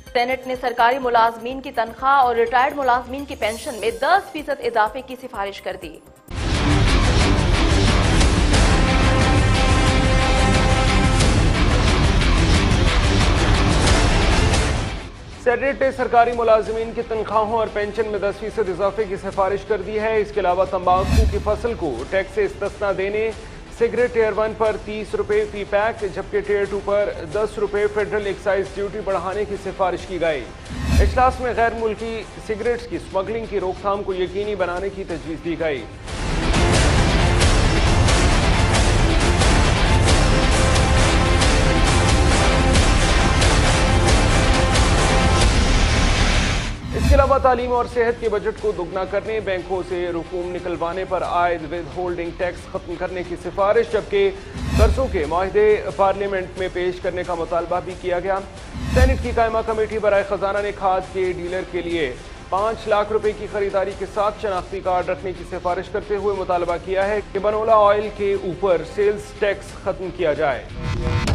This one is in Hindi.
सेनेट ने सरकारी मुलाजमीन की तनख्वाह और रिटायर्ड मुलाजमीन की पेंशन में 10% इजाफे की सिफारिश कर दी। सेनेट ने सरकारी मुलाजमीन की तनख्वाहों और पेंशन में 10% इजाफे की सिफारिश कर दी है। इसके अलावा तंबाकू की फसल को टैक्स से इस्तिस्ना देने, सिगरेट टियर 1 पर 30 रुपये फी पैक जबकि टियर 2 पर 10 रुपये फेडरल एक्साइज ड्यूटी बढ़ाने की सिफारिश की गई। इजलास में गैर मुल्की सिगरेट्स की स्मगलिंग की रोकथाम को यकीनी बनाने की तजवीज़ दी गई। इसके अलावा तालीम और सेहत के बजट को दोगुना करने, बैंकों से रकूम निकलवाने पर आयद विद होल्डिंग टैक्स खत्म करने की सिफारिश जबकि कर्जों के माहदे पार्लियामेंट में पेश करने का मुतालबा भी किया गया। सेनेट की कायमा कमेटी बराए खजाना ने खाद के डीलर के लिए 5 लाख रुपए की खरीदारी के साथ शनाख्ती कार्ड रखने की सिफारिश करते हुए मुतालबा किया है कि बनोला ऑयल के ऊपर सेल्स टैक्स खत्म किया जाए।